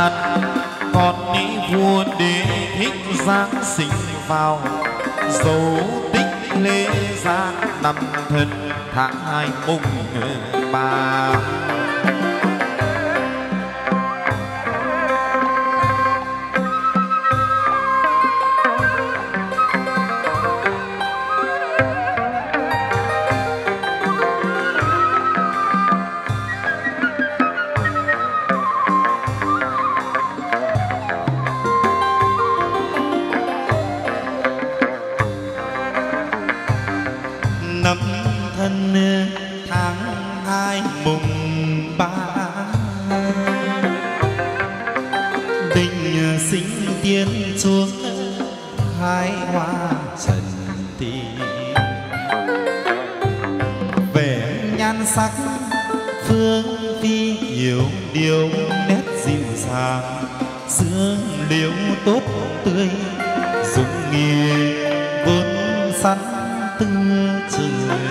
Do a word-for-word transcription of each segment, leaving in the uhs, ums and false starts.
an, con nghĩ vua đế thích Giáng sinh vào dấu tích lễ gia năm Thân tháng hai mùng ba. Năm Thân tháng hai mùng ba, đình sinh tiên chuông khai hoa trần thì vẻ nhan sắc phương phi nhiều điều nét dịu dàng, xưa liễu tốt tươi dùng nghề vốn sẵn tươi trời.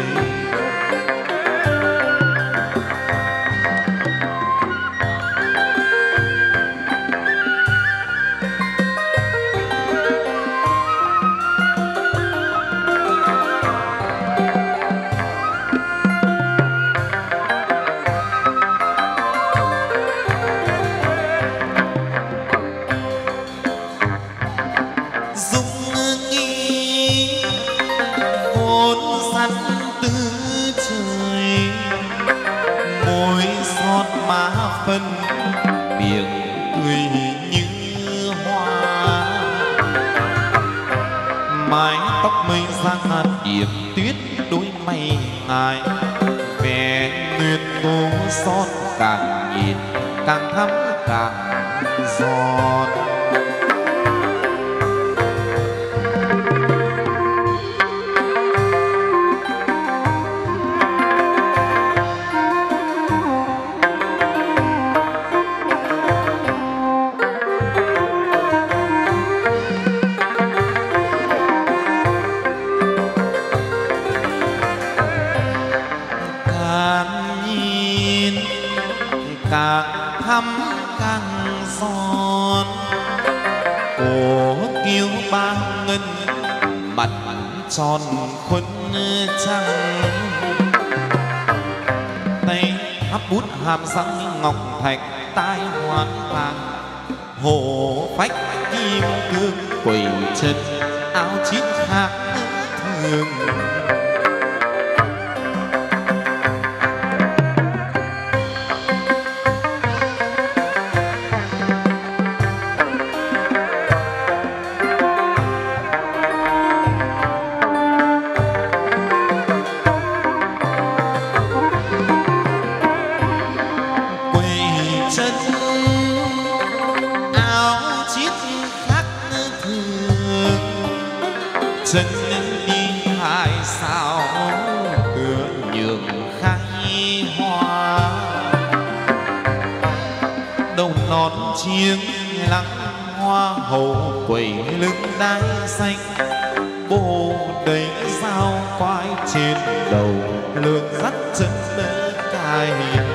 Miệng cười như hoa, mái tóc mây giang hạt điểm tuyết, đôi mày ngài vẻ nguyệt tô son, càng nhìn càng thắm càng giòn. Càng thắm càng giòn, cổ kiêu ba ngân, mặt tròn khuôn trăng, tay hấp bút hàm răng ngọc thạch, tai hoan vàng hổ phách kim cương, quỳ chân áo chín khác thường. Chân đi hai sao tựa nhường khai hoa, đầu nón chiêng lăng hoa hậu quẩy lưng đai xanh, bồ đầy dao quai trên đầu, lược dắt chân đỡ cài.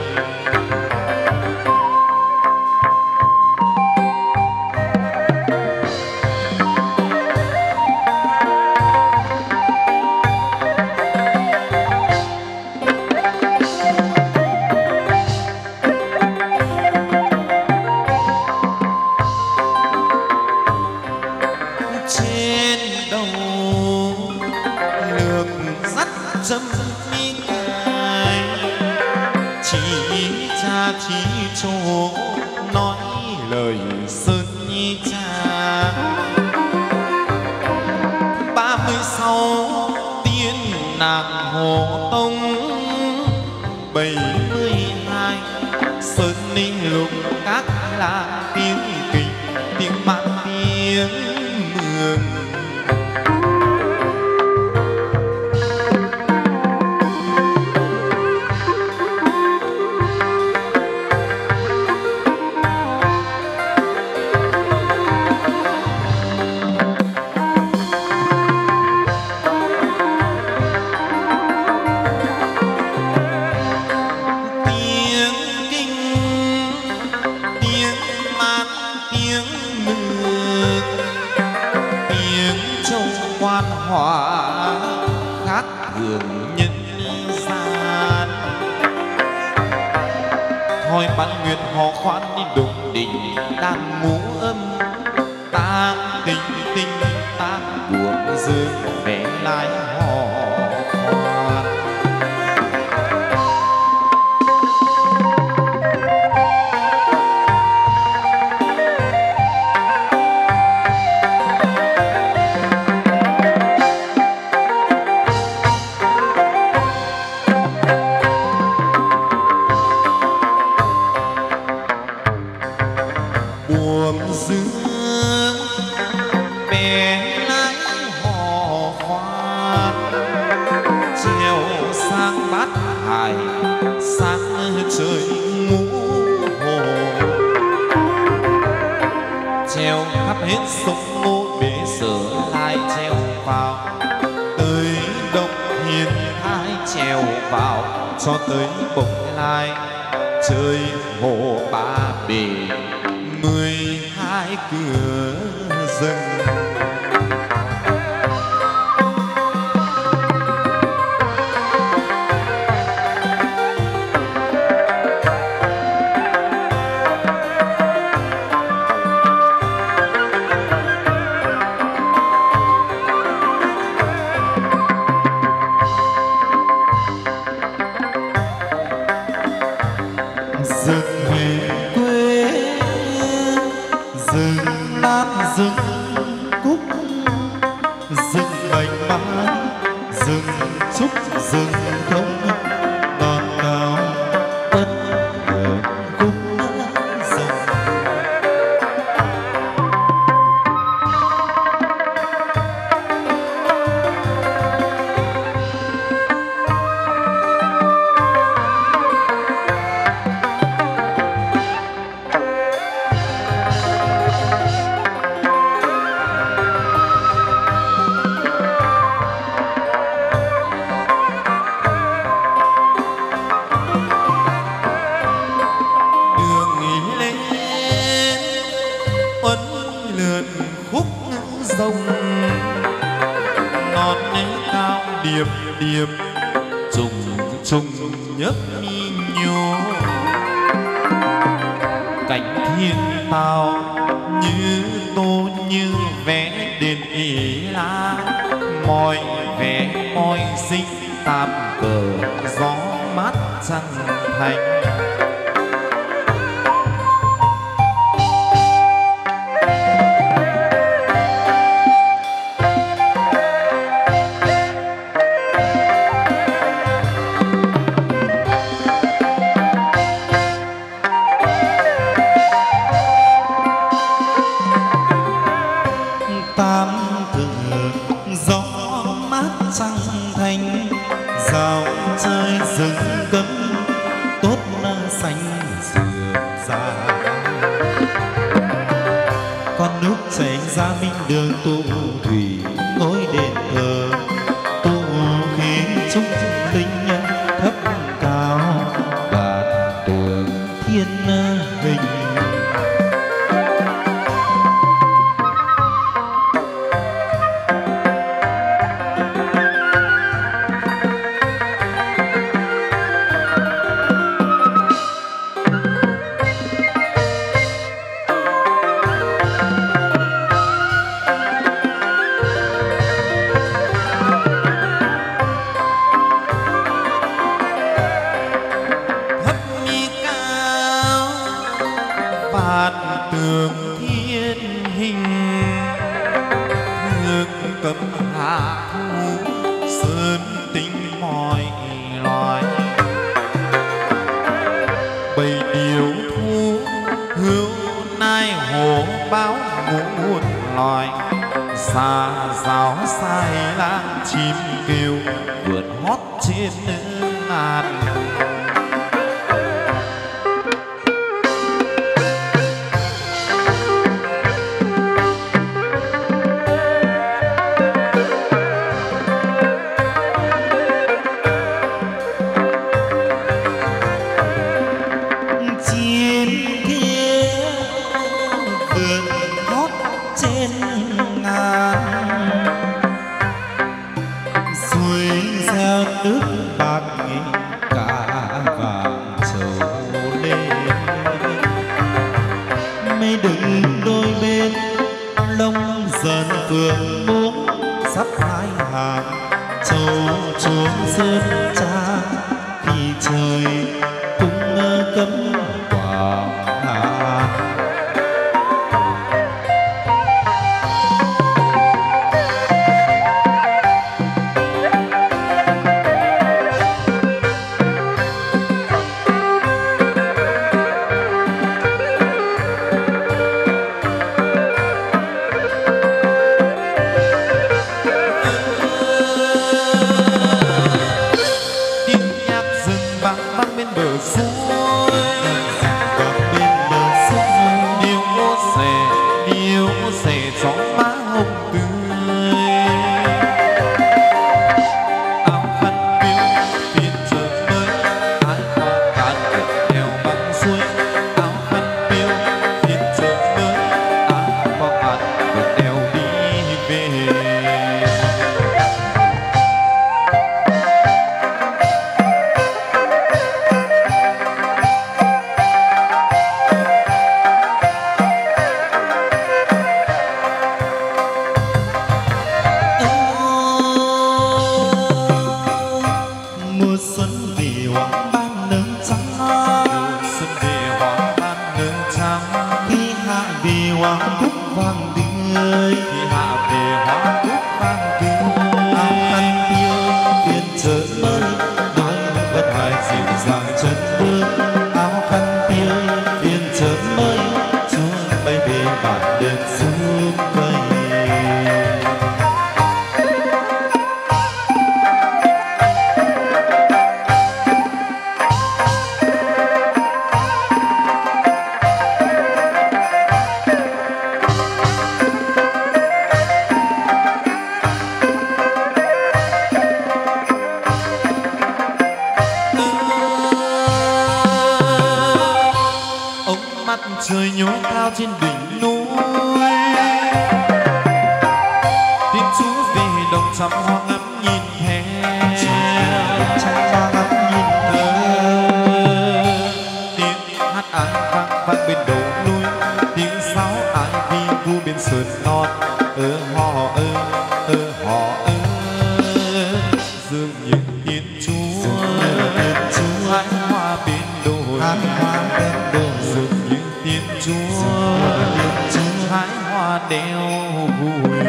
Dâm mi cài chỉ cha chỉ chỗ nói lời sơn nhi cha, ba mươi sáu tiên nàng hồ tông, bảy mươi hai sơn ninh lục các là tiếng kình tiếng mãn tiếng mường. hoa khác thường nhân gian. Thôi ban nguyệt họ khoan đi đụng đỉnh đàn múa âm tang tình tình tang buồn dương về lại họ khoan. Hết sông ngô bể sở lại treo vào tới đông hiền hai treo vào cho tới bồng lai chơi hồ ba bể mười hai cửa rừng. hoa cúc vàng tươi, thì hạ về hoa cúc vàng tươi. áo khăn yêu phiên chợ mới, đôi vật hoài dịu dàng chân bước. Áo khăn yêu phiên chợ mới, chúa bay về bản đền xuống cây. Trời nhô cao trên đỉnh núi, tiếng Chúa về đồng trăm hoa ngắm nhìn theo, trăm hoa ngắm nhìn theo. Tiếng hát ái vang vang bên đầu núi, tiếng sáo ái vi vu bên sườn non. Ơ hò ơ ơ hò ơ, dường như tiếng Chúa hái hoa bên đồi, hái hoa bên đồi. dường như tiếng Chúa hái hoa đeo vui.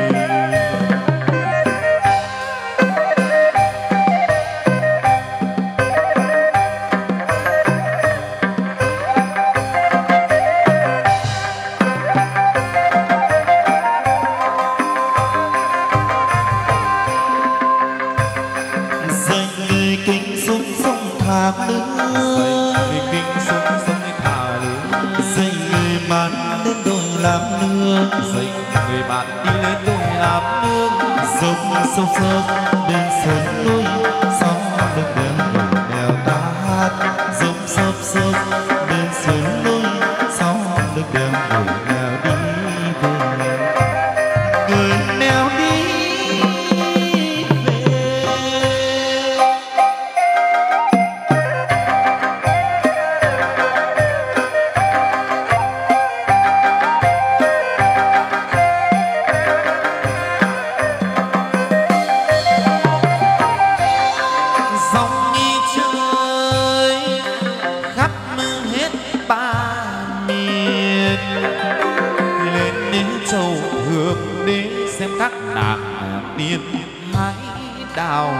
Dạy người kính xuống sông thác nước, Dạy người kính xuống sông thả nước. dạy người bạn lên đồi làm nước, Dạy người bạn đi lên đồi làm nước. dốc sâu sâu bên sườn núi, sóng nước đèo đồi đèo ta hát. Dốc sâu sâu bên sườn núi, sóng nước đèo đồi đèo đi về. Người neo đi về. Dòng đi chơi khắp hết ba miền, lên đến châu Hương đến xem các nàng tiên hái đào.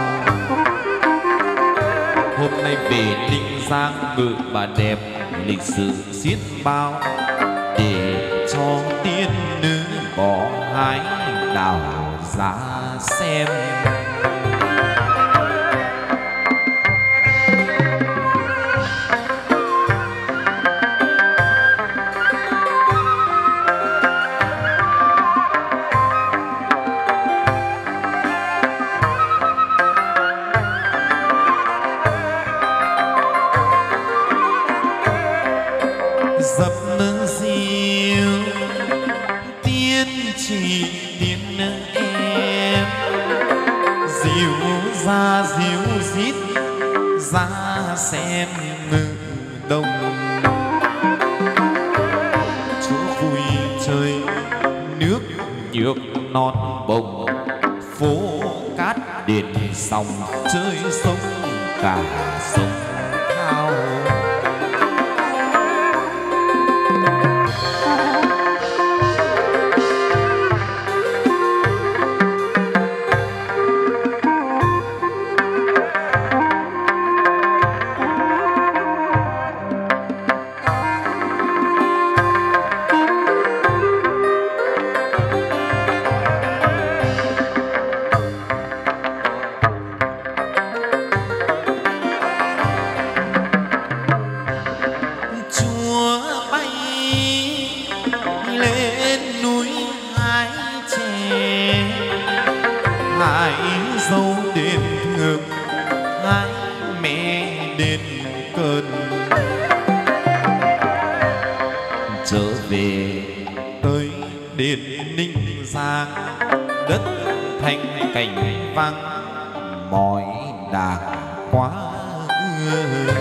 Hôm nay về Ninh Giang ngự bà đẹp, lịch sử xiết bao để cho tiên nữ bỏ hái đào ra xem. Dập dìu tiên chỉ tiên em, dìu ra dìu rít ra xem ngự đông. Chúa vui chơi nước nhược non bồng, phố cát đền sòng chơi sông cả sông thao. dâu đền thượng hai mẹ đền cơn trở về tới đền Ninh Giang, đất thanh cảnh vắng mọi đàng quá ưa.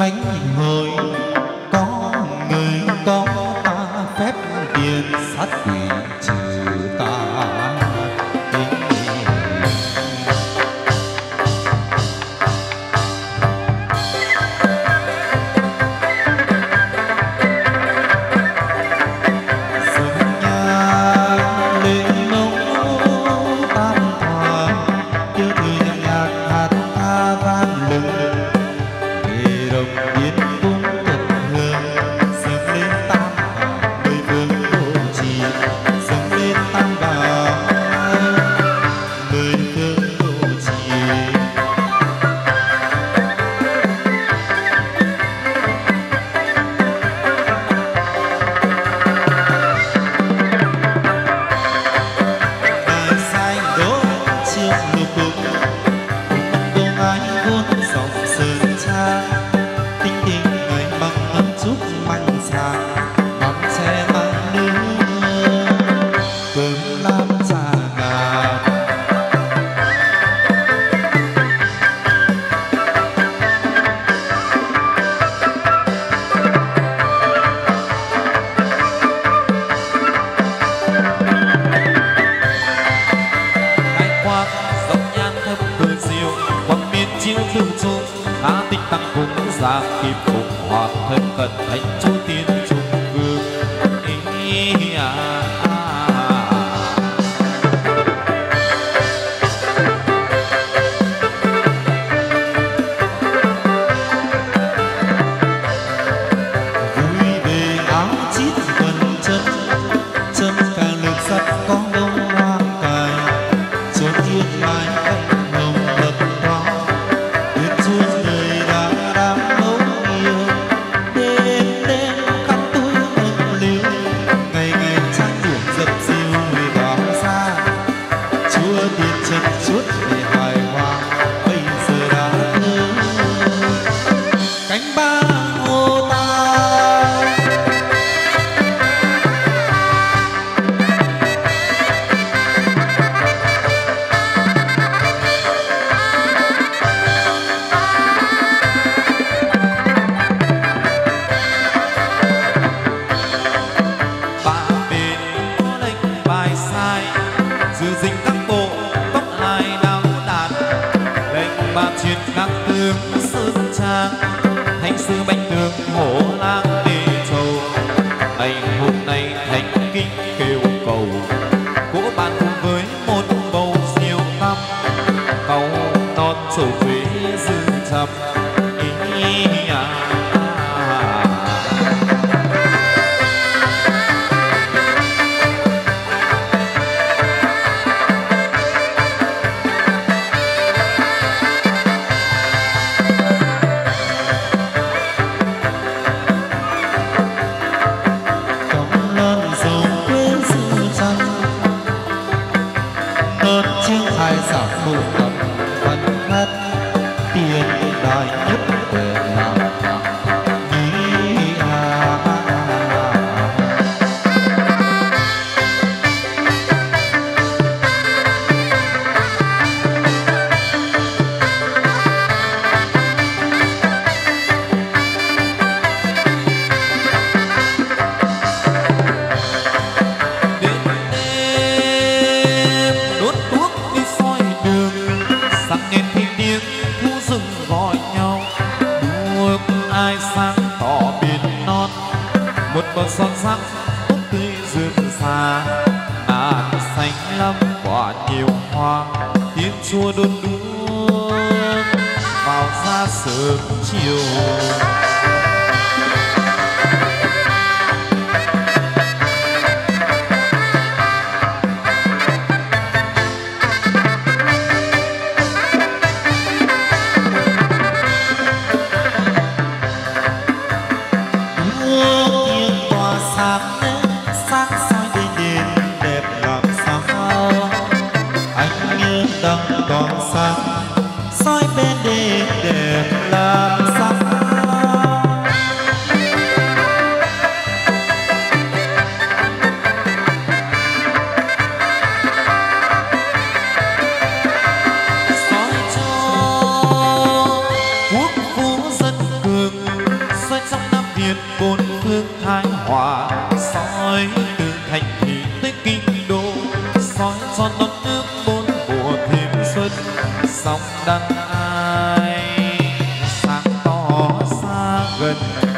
khánh hội có người có ta phép tiền sát quỷ trừ ta. nhiên bốn phương thái hòa, soi từ thành thị tới kinh đô, soi son non nước bốn mùa thêm xuân, sóng đăng ai sáng tỏ xa gần.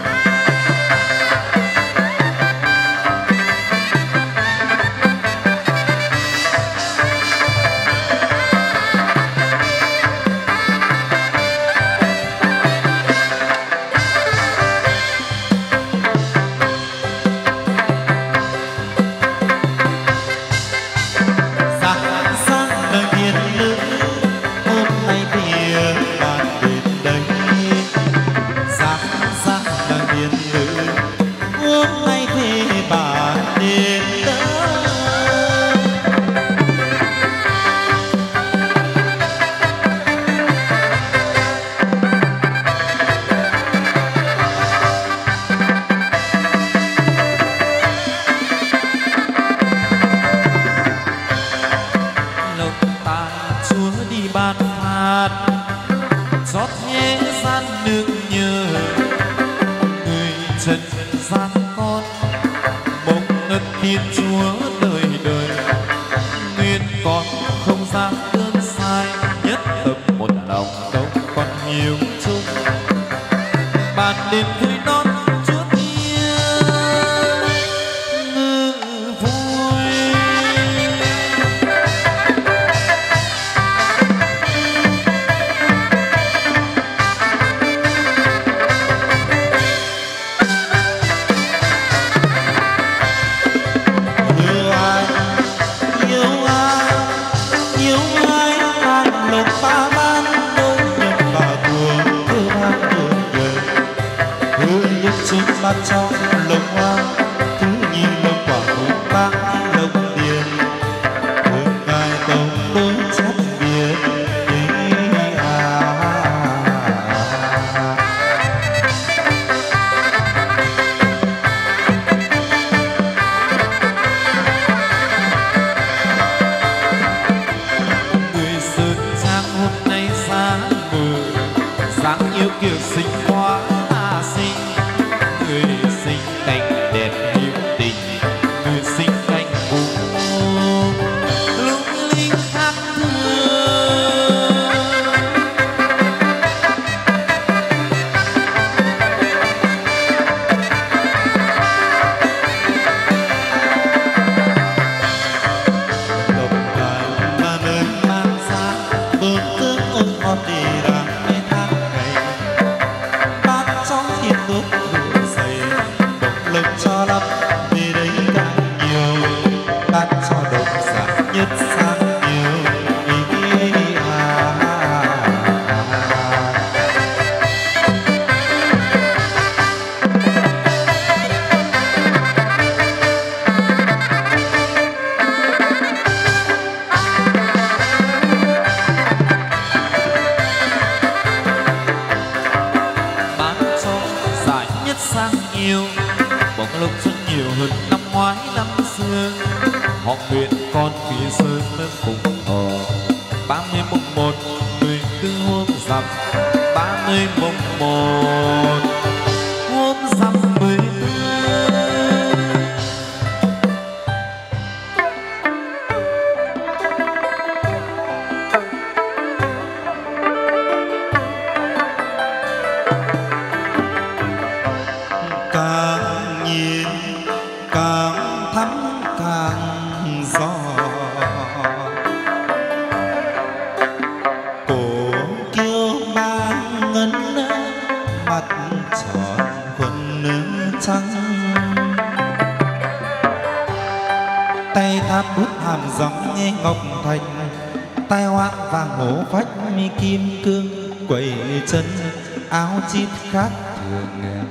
chít khác thường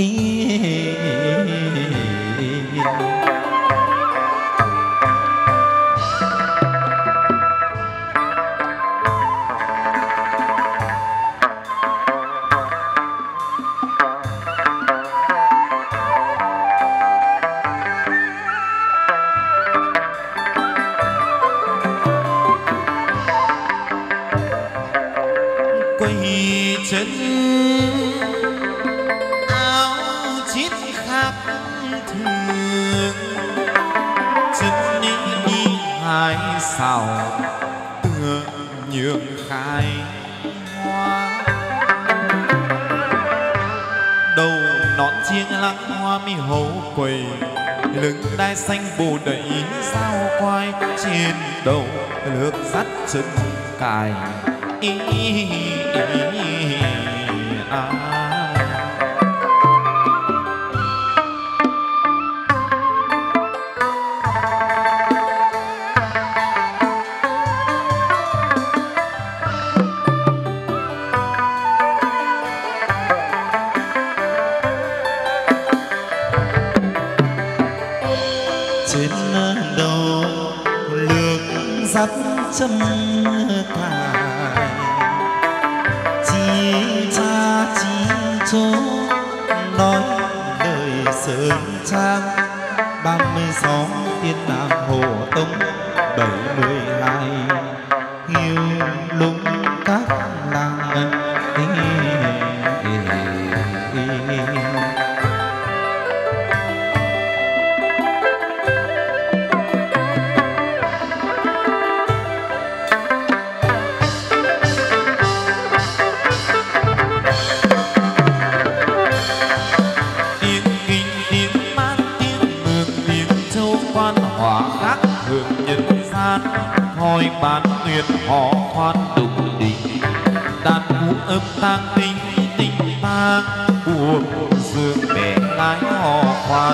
ý. quay chân áo xào tựa nhường khai hoa. Đầu nón chiêng lăng hoa mi hấu quầy, lưng đai xanh bồ đẩy sao quai, trên đầu nước dắt chân cài ý, ý, ý, à. dắt chân cài, chi cha chi chố nói đời sơn trang. Ba mươi sáu tiên nam hồ tông bảy mươi hai hiu lũng các làng. Hỏi bán tuyệt họ khoan đụng đỉnh, đàn vũ âm tang tinh tinh tang, buồn dương bẻ lái họ khoan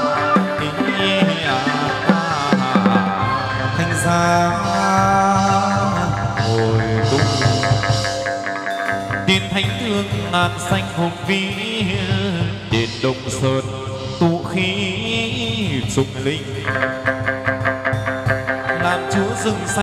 thành ra hồi tung tiên thánh thương ngàn xanh hùng vĩ, đền Đông Sơn tụ khí trùng linh làm chúa rừng xanh.